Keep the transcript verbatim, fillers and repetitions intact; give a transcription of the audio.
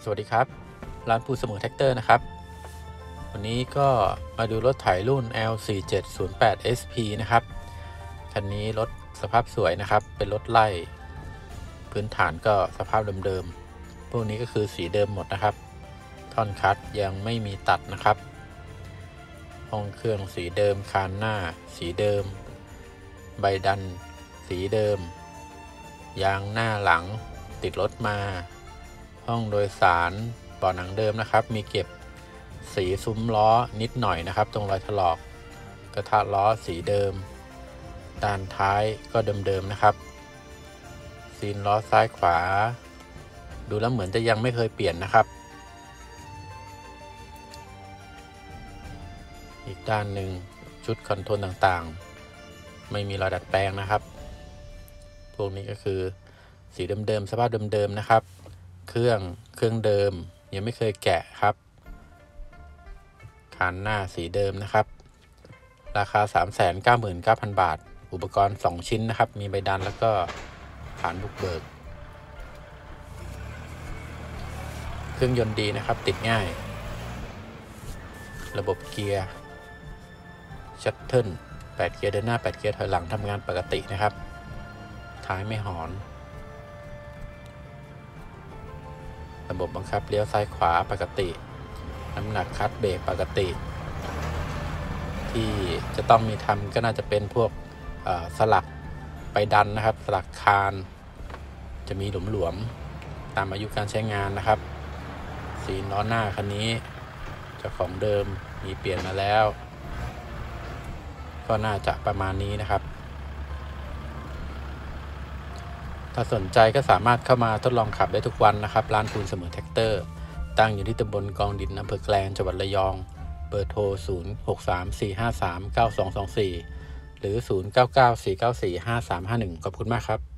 วัสดีครับร้านปูเสมอแท็กเตอร์นะครับวันนี้ก็มาดูรถไถรุ่น แอล สี่เจ็ดศูนย์แปด เอส พี นะครับคันนี้รถสภาพสวยนะครับเป็นรถไล่พื้นฐานก็สภาพเดิมๆพวกนี้ก็คือสีเดิมหมดนะครับท่อนคัดยังไม่มีตัดนะครับห้องเครื่องสีเดิมคานหน้าสีเดิมใบดันสีเดิมยางหน้าหลังติดรถมาห้องโดยสารเบาะหนังเดิมนะครับมีเก็บสีซุ้มล้อนิดหน่อยนะครับตรงรอยถลอกกระทะล้อสีเดิมด้านท้ายก็เดิมๆนะครับซีนล้อซ้ายขวาดูแล้วเหมือนจะยังไม่เคยเปลี่ยนนะครับอีกด้านหนึ่งชุดคอนโทรลต่างๆไม่มีรอยดัดแปลงนะครับพวกนี้ก็คือสีเดิมๆสภาพเดิมๆนะครับเครื่องเครื่องเดิมยังไม่เคยแกะครับคานหน้าสีเดิมนะครับราคา สามแสนเก้าหมื่นเก้าพัน บาทอุปกรณ์สองชิ้นนะครับมีใบดันแล้วก็ฐานบุกเบิกเครื่องยนต์ดีนะครับติดง่ายระบบเกียร์ชัตเทิลแปดเกียร์เดินหน้าแปดเกียร์ถอยหลังทำงานปกตินะครับท้ายไม่หอนระบบบังคับเลี้ยวซ้ายขวาปกติน้ำหนักคัดเบรกปกติที่จะต้องมีทำก็น่าจะเป็นพวกสลักไปดันนะครับสลักคานจะมีหลวมๆตามอายุการใช้งานนะครับสีล้อหน้าคันนี้เจ้าของเดิมมีเปลี่ยนมาแล้วก็น่าจะประมาณนี้นะครับถ้าสนใจก็สามารถเข้ามาทดลองขับได้ทุกวันนะครับร้านปูนเสมอแท็กเตอร์ตั้งอยู่ที่ตำบลกองดินอำเภอแกลงจังหวัดระยองเบอร์โทรศูนย์ หก สาม สี่ ห้า สาม เก้า สอง สอง สี่หรือศูนย์ เก้า เก้า สี่ เก้า สี่ ห้า สาม ห้า หนึ่งขอบคุณมากครับ